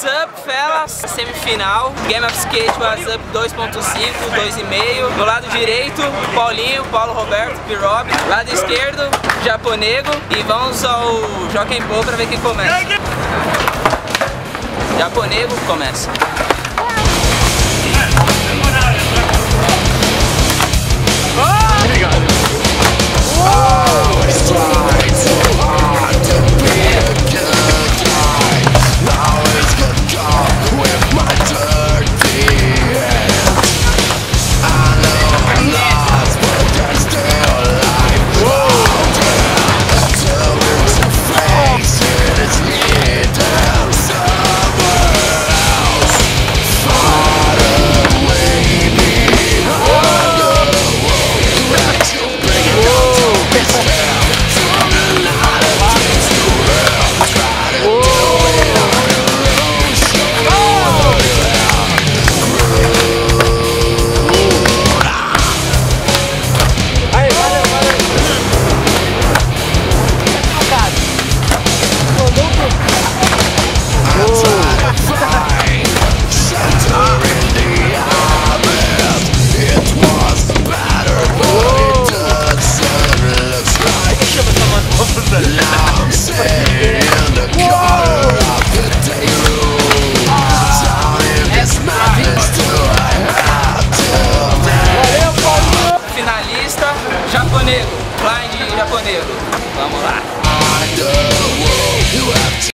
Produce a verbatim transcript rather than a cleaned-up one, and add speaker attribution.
Speaker 1: What's up, fellas? Semifinal, Game of Skate What's Up dois ponto cinco, dois e meio. Do lado direito, Paulinho, Paulo Roberto, P-Rob. Lado esquerdo, Japonego. E vamos ao Jockey Pô pra ver quem começa. Japonego começa.